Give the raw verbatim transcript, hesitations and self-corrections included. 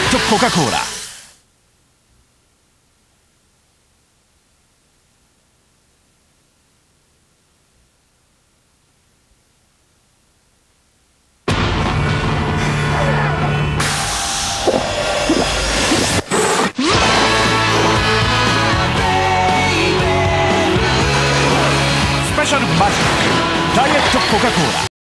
ットコカ・コーラ。スペシャルマジックダイエットコカ・コーラ。